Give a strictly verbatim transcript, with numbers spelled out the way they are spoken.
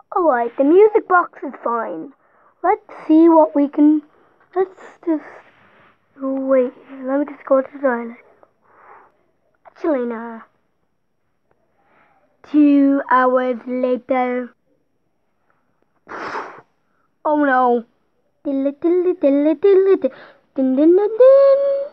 Alright, the music box is fine. Let's see what we can... Let's just... Wait, let me just go to the toilet. Actually, nah. Two hours later. Oh no. Diddle diddle diddle diddle diddle. Din din din din.